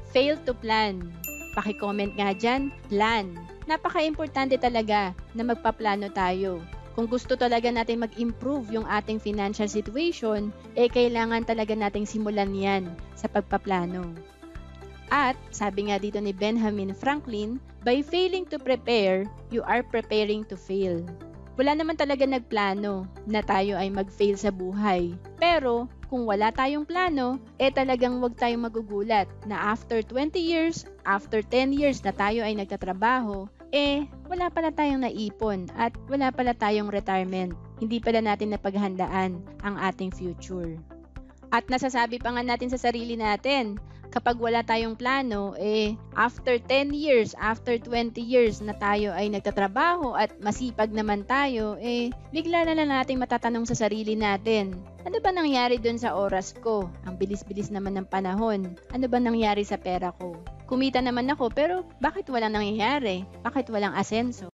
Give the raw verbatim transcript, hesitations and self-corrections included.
Fail to plan. Paki-comment nga dyan, plan. Napaka-importante talaga na magpaplano tayo. Kung gusto talaga natin mag-improve yung ating financial situation, eh kailangan talaga nating simulan yan sa pagpaplano. At sabi nga dito ni Benjamin Franklin, by failing to prepare, you are preparing to fail. Wala naman talaga nagplano na tayo ay mag-fail sa buhay. Pero kung wala tayong plano, eh talagang wag tayong magugulat na after twenty years, after ten years na tayo ay nagtatrabaho, eh wala pala tayong naipon at wala pala tayong retirement. Hindi pala natin napaghandaan ang ating future. At nasasabi pa nga natin sa sarili natin, kapag wala tayong plano, eh after ten years, after twenty years na tayo ay nagtatrabaho at masipag naman tayo, eh bigla na lang nating matatanong sa sarili natin, ano ba nangyari dun sa oras ko? Ang bilis-bilis naman ng panahon. Ano ba nangyari sa pera ko? Kumita naman ako pero bakit walang nangyayari? Bakit walang asenso?